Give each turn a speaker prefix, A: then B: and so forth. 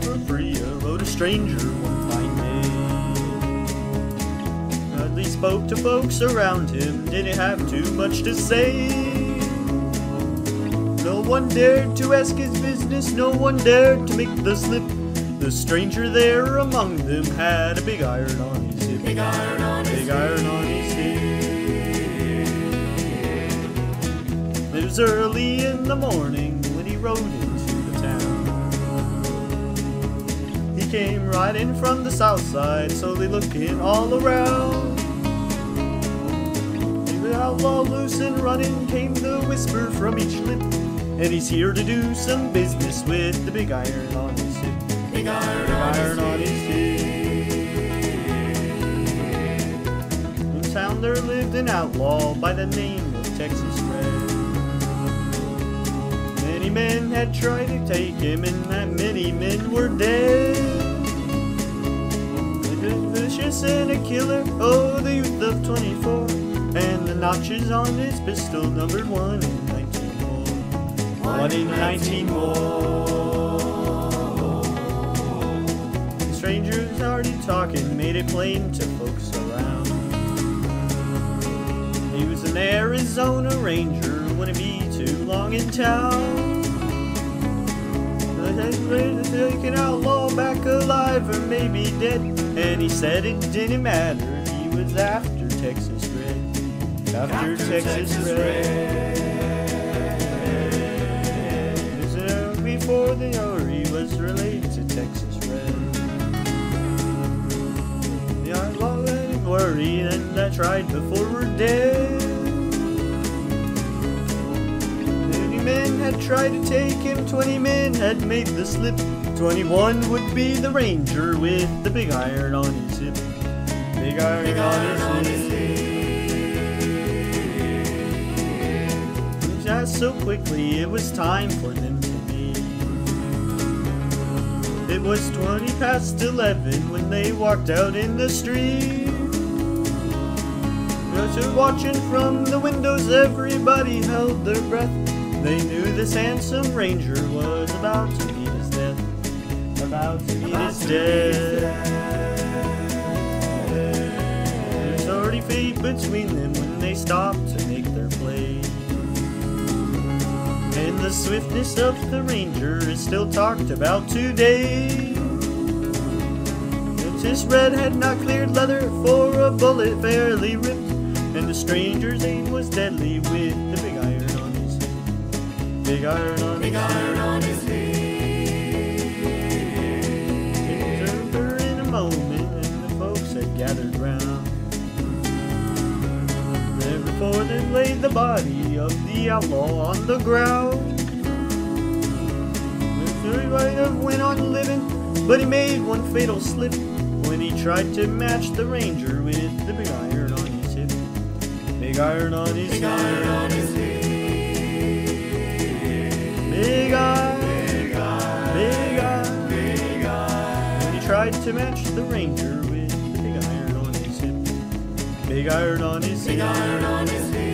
A: for free, rode a stranger one fine day. Hardly spoke to folks around him, didn't have too much to say. No one dared to ask his business, no one dared to make the slip. The stranger there among them had a big iron on his hip.
B: Big iron on his
A: Big iron on his hip. It was early in the morning when he rode into the town. He came riding from the south side, slowly looking all around. The outlaw loose and running, came the whisper from each lip. And he's here to do some business with the big iron on his hip.
B: Big iron
A: on his hip. In town there lived an outlaw by the name of Texas Red. Many men had tried to take him, and that many men were dead. A vicious and a killer, oh, the youth of 24. And the notches on his pistol numbered 1 in 19 more. 1 in 19 more. The strangers already talking made it plain to folks around. He was an Arizona Ranger, wouldn't be too long in town. They ready to take an outlaw back alive or maybe dead. And he said it didn't matter, he was after Texas Red. After Texas Red. Before the Ori was related to Texas Red. The outlaw let him worry, and I tried before we're dead. 30 men had tried to take him, 20 men had made the slip. 21 would be the Ranger with the big iron on his hip. Big iron on his hip. Just so quickly it was time for them to leave. It was 20 past 11 when they walked out in the street. Just watching from the windows, everybody held their breath. They knew this handsome Ranger was about to meet his death. About to meet his death. There's 30 feet between them when they stopped to make their play. And the swiftness of the Ranger is still talked about today. Texas Red had not cleared leather, for a bullet fairly ripped. And the stranger's aim was deadly with the big iron on his hip. Big iron on his hip. It was over in a moment, and the folks had gathered round. There before them lay the body of the outlaw on the ground. He might have went on living, but he made one fatal slip when he tried to match the Ranger with the big iron on his hip. Big iron on his hip. Big iron. When he tried to match the Ranger with the big iron on his hip. Big iron on his hip.